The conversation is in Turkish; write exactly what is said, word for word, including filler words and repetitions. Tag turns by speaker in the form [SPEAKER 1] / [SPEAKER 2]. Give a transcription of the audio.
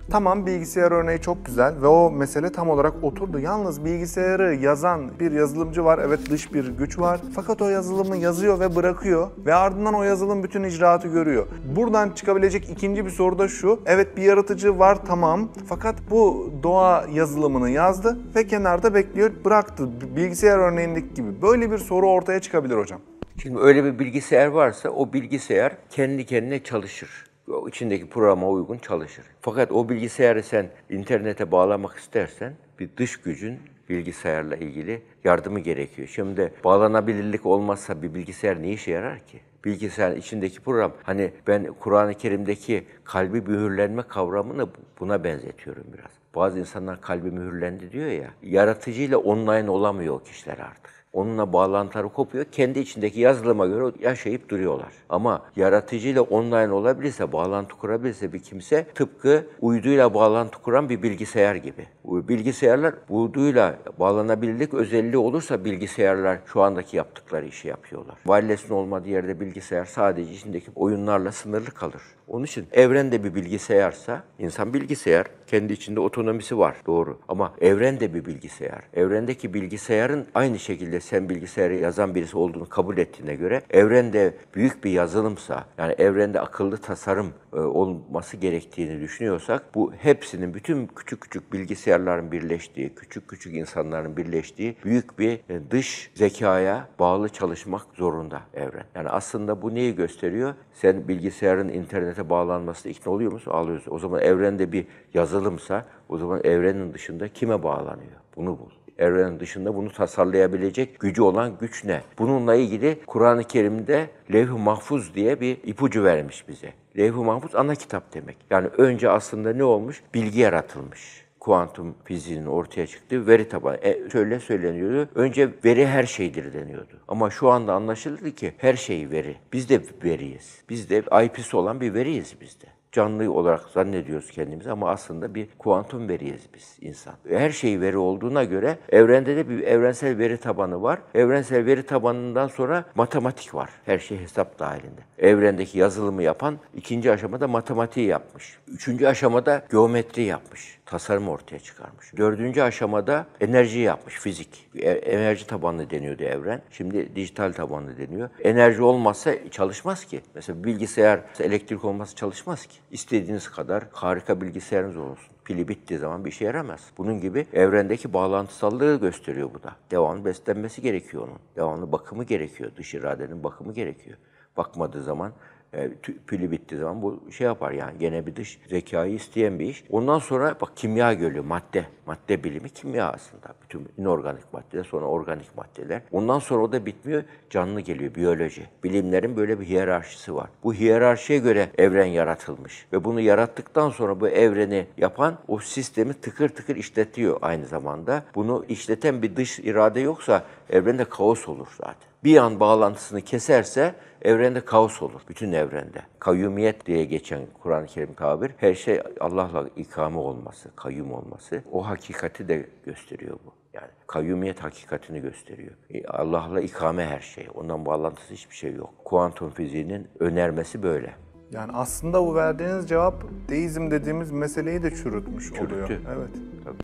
[SPEAKER 1] Tamam, bilgisayar örneği çok güzel ve o mesele tam olarak oturdu. Yalnız bilgisayarı yazan bir yazılımcı var. Evet, dış bir güç var. Fakat o yazılımı yazıyor ve bırakıyor ve ardından o yazılım bütün icraatı görüyor. Buradan çıkabilecek ikinci bir soru da şu. Evet, bir yaratıcı var, tamam. Fakat bu doğa yazılımını yazdı ve kenarda bekliyor, bıraktı. Bilgisayar örneğindeki gibi. Böyle bir soru ortaya çıkabilir hocam.
[SPEAKER 2] Şimdi öyle bir bilgisayar varsa o bilgisayar kendi kendine çalışır. O içindeki programa uygun çalışır. Fakat o bilgisayarı sen internete bağlamak istersen bir dış gücün bilgisayarla ilgili yardımı gerekiyor. Şimdi bağlanabilirlik olmazsa bir bilgisayar ne işe yarar ki? Bilgisayarın içindeki program, hani ben Kur'an-ı Kerim'deki kalbi mühürlenme kavramını buna benzetiyorum biraz. Bazı insanlar kalbi mühürlendi diyor ya, yaratıcıyla online olamıyor o kişiler artık. Onunla bağlantıları kopuyor. Kendi içindeki yazılıma göre yaşayıp duruyorlar. Ama yaratıcıyla online olabilirse, bağlantı kurabilirse bir kimse tıpkı uyduyla bağlantı kuran bir bilgisayar gibi. Bilgisayarlar uyduyla bağlanabilirlik özelliği olursa bilgisayarlar şu andaki yaptıkları işi yapıyorlar. Wireless'in olmadığı yerde bilgisayar sadece içindeki oyunlarla sınırlı kalır. Onun için evrende bir bilgisayarsa, insan bilgisayar, kendi içinde otonomisi var, doğru. Ama evren de bir bilgisayar. Evrendeki bilgisayarın aynı şekilde sen bilgisayarı yazan birisi olduğunu kabul ettiğine göre, evrende büyük bir yazılımsa, yani evrende akıllı tasarım e, olması gerektiğini düşünüyorsak, bu hepsinin, bütün küçük küçük bilgisayarların birleştiği, küçük küçük insanların birleştiği büyük bir e, dış zekaya bağlı çalışmak zorunda evren. Yani aslında bu neyi gösteriyor? Sen bilgisayarın internete bağlanmasına ikna oluyor musun? Alıyorsun. O zaman evrende bir yazılımsa, o zaman evrenin dışında kime bağlanıyor? Bunu bul. Evrenin dışında bunu tasarlayabilecek gücü olan güç ne? Bununla ilgili Kur'an-ı Kerim'de Levh-i Mahfuz diye bir ipucu vermiş bize. Levh-i Mahfuz ana kitap demek. Yani önce aslında ne olmuş? Bilgi yaratılmış. Kuantum fiziğinin ortaya çıktığı veri tabanı. E, şöyle söyleniyordu, önce veri her şeydir deniyordu. Ama şu anda anlaşıldı ki her şey veri. Biz de veriyiz. Biz de I P'si olan bir veriyiz biz de. Canlı olarak zannediyoruz kendimizi ama aslında bir kuantum veriyiz biz, insan. Her şey veri olduğuna göre evrende de bir evrensel veri tabanı var. Evrensel veri tabanından sonra matematik var. Her şey hesap dahilinde. Evrendeki yazılımı yapan ikinci aşamada matematiği yapmış. Üçüncü aşamada geometri yapmış. Tasarım ortaya çıkarmış. Dördüncü aşamada enerji yapmış, fizik. Enerji tabanlı deniyordu evren. Şimdi dijital tabanlı deniyor. Enerji olmazsa çalışmaz ki. Mesela bilgisayar, elektrik olmazsa çalışmaz ki. İstediğiniz kadar harika bilgisayarınız olsun. Pili bittiği zaman bir işe yaramaz. Bunun gibi evrendeki bağlantısallığı gösteriyor bu da. Devamlı beslenmesi gerekiyor onun. Devamlı bakımı gerekiyor. Dış iradenin bakımı gerekiyor. Bakmadığı zaman, E, pili bittiği zaman bu şey yapar, yani gene bir dış zekayı isteyen bir iş. Ondan sonra bak kimya geliyor, madde. Madde bilimi kimya aslında. Bütün inorganik maddeler, sonra organik maddeler. Ondan sonra o da bitmiyor, canlı geliyor, biyoloji. Bilimlerin böyle bir hiyerarşisi var. Bu hiyerarşiye göre evren yaratılmış. Ve bunu yarattıktan sonra bu evreni yapan o sistemi tıkır tıkır işletiyor aynı zamanda. Bunu işleten bir dış irade yoksa evrende kaos olur zaten. Bir an bağlantısını keserse evrende kaos olur. Bütün evrende. Kayyumiyet diye geçen Kur'an-ı Kerim tabir, her şey Allah'la ikame olması, kayyum olması. O hakikati de gösteriyor bu. Yani kayyumiyet hakikatini gösteriyor. Allah'la ikame her şey. Ondan bağlantısı hiçbir şey yok. Kuantum fiziğinin önermesi böyle.
[SPEAKER 1] Yani aslında bu verdiğiniz cevap deizm dediğimiz meseleyi de çürütmüş
[SPEAKER 2] Çürüttü.
[SPEAKER 1] oluyor. Evet.